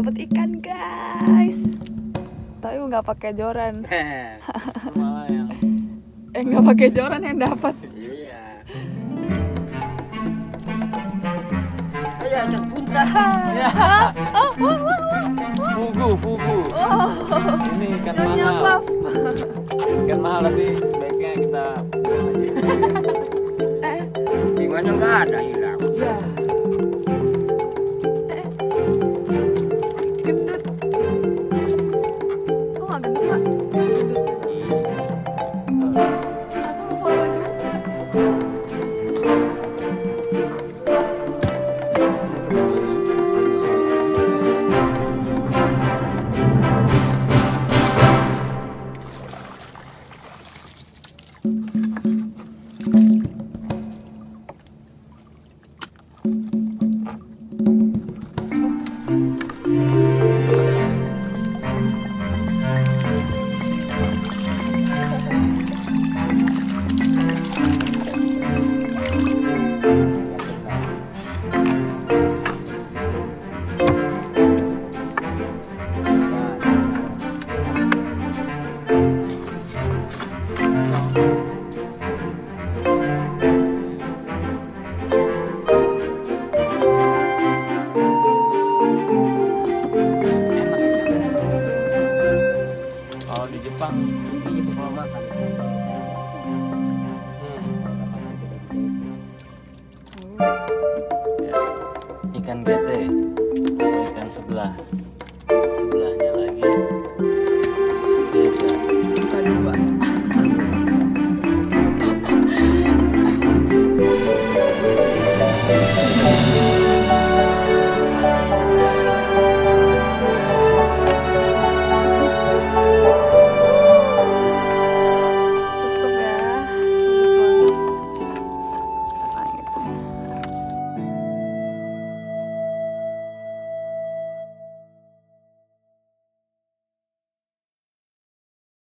dapat ikan guys. Tapi nggak pakai joran. Malah yang Nggak pakai joran yang dapat. iya. Ayo ajak puntah. Ya. Fugu. Ini ikan Nyonya mahal. Puff. Ikan mahal tapi sebaiknya kita buang aja. Gimana nggak ada hilang? Ya. Gendut. Kok nggak gendut pak? Aku followin aja. Kalau di Jepang gitu kalau makan. Ya. Ikan gete atau ikan sebelahnya